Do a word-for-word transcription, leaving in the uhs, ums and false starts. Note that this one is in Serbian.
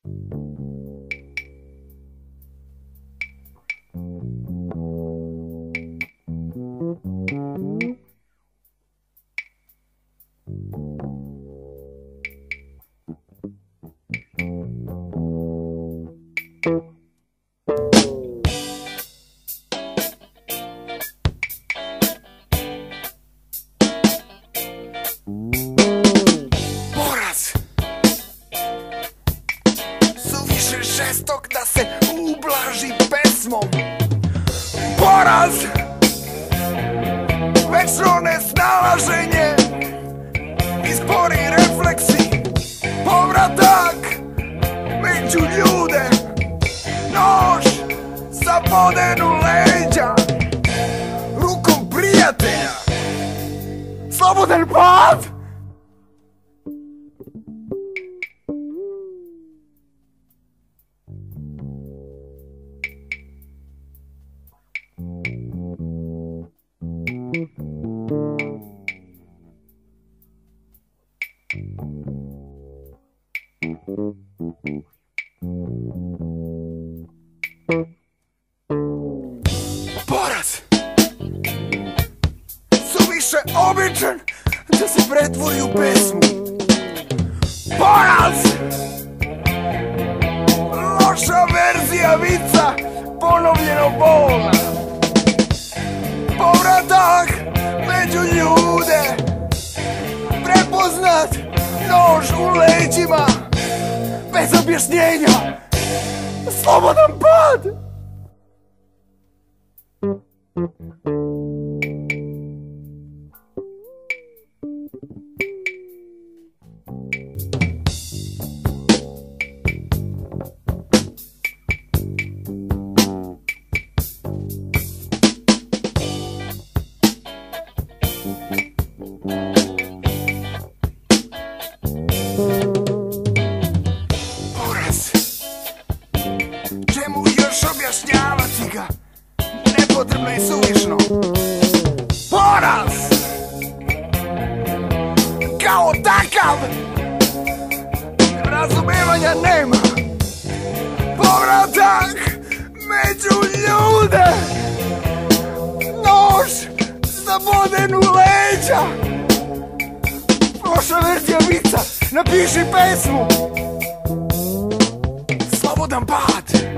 Žestok da se ublaži pesmom. Poraz, večno nesnalaženje i spori refleksi. Povratak među ljude, nož zaboden u leđa, rukom prijatelja, slobodan pad. Poraz suviše običan da se pretvori u pesmu. Poraz, loša verzija vica, ponovljeno bolna. Povratak među ljude, prepoznat nož u leđima, bez objašnjenja, slobodan pad. Poraz, čemu još objašnjavati ga, nepotrebno i suvišno. Poraz, kao takav, razumevanja nema. Povratak među ljude, nož zaboden u leđa, loša verzija vica, napiši pesmu, slobodan pad.